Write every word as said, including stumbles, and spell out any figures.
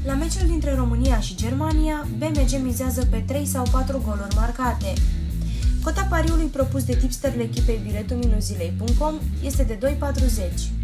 La meciul dintre România și Germania, B M G mizează pe trei sau patru goluri marcate. Cota pariului propus de tipsterul echipei biletul zilei punct com este de doi virgulă patruzeci.